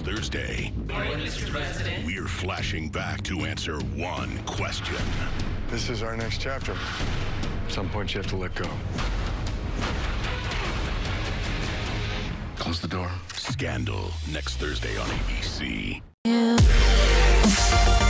Thursday. Morning, Mr. President. We're flashing back to answer one question. This is our next chapter. At some point, you have to let go. Close the door. Scandal, next Thursday on ABC.